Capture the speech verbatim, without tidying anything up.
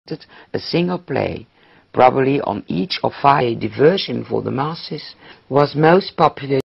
a single play, probably on each of five diversion for the masses, was most popular